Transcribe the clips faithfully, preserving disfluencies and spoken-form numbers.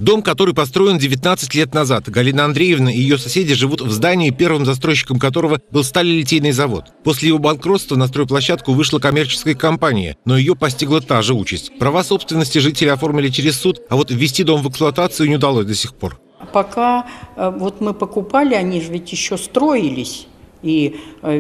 Дом, который построен девятнадцать лет назад. Галина Андреевна и ее соседи живут в здании, первым застройщиком которого был сталелитейный завод. После его банкротства на стройплощадку вышла коммерческая компания, но ее постигла та же участь. Права собственности жители оформили через суд, а вот ввести дом в эксплуатацию не удалось до сих пор. Пока вот мы покупали, они же ведь еще строились. И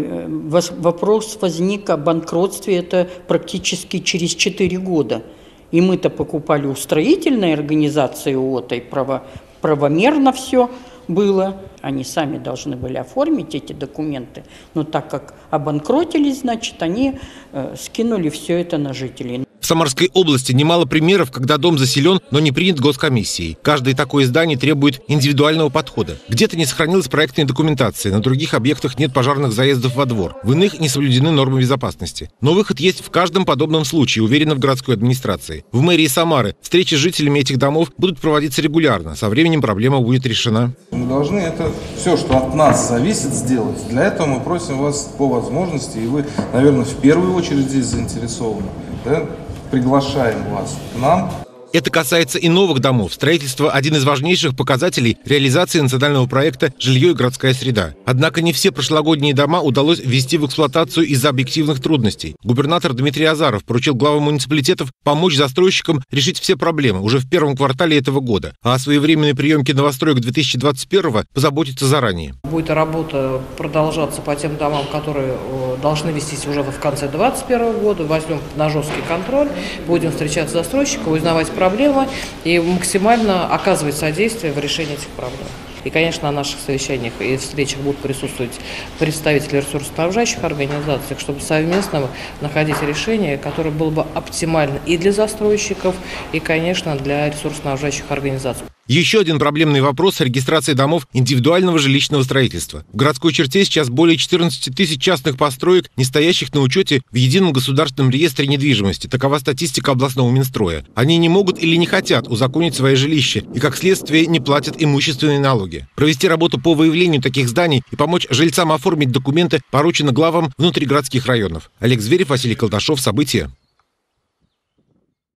вопрос возник о банкротстве это практически через четыре года. И мы-то покупали у строительной организации ООО, и право, правомерно все было. Они сами должны были оформить эти документы. Но так как обанкротились, значит, они э, скинули все это на жителей. В Самарской области немало примеров, когда дом заселен, но не принят госкомиссией. Каждое такое здание требует индивидуального подхода. Где-то не сохранилась проектная документация, на других объектах нет пожарных заездов во двор, в иных не соблюдены нормы безопасности. Но выход есть в каждом подобном случае, уверена в городской администрации. В мэрии Самары встречи с жителями этих домов будут проводиться регулярно. Со временем проблема будет решена. Мы должны это все, что от нас зависит, сделать. Для этого мы просим вас по возможности, и вы, наверное, в первую очередь здесь заинтересованы. Да? Приглашаем вас к нам. Это касается и новых домов. Строительство – один из важнейших показателей реализации национального проекта «Жилье и городская среда». Однако не все прошлогодние дома удалось ввести в эксплуатацию из-за объективных трудностей. Губернатор Дмитрий Азаров поручил главам муниципалитетов помочь застройщикам решить все проблемы уже в первом квартале этого года. А о своевременной приемке новостроек две тысячи двадцать первого позаботиться заранее. Будет работа продолжаться по тем домам, которые должны вестись уже в конце две тысячи двадцать первого года. Возьмем на жесткий контроль, будем встречаться с застройщиком, узнавать проблемы и максимально оказывать содействие в решении этих проблем. И, конечно, на наших совещаниях и встречах будут присутствовать представители ресурсоснабжающих организаций, чтобы совместно находить решение, которое было бы оптимально и для застройщиков, и, конечно, для ресурсоснабжающих организаций. Еще один проблемный вопрос – регистрация домов индивидуального жилищного строительства. В городской черте сейчас более четырнадцати тысяч частных построек, не стоящих на учете в Едином государственном реестре недвижимости. Такова статистика областного Минстроя. Они не могут или не хотят узаконить свои жилища и, как следствие, не платят имущественные налоги. Провести работу по выявлению таких зданий и помочь жильцам оформить документы поручено главам внутригородских районов. Олег Зверев, Василий Колташов. События.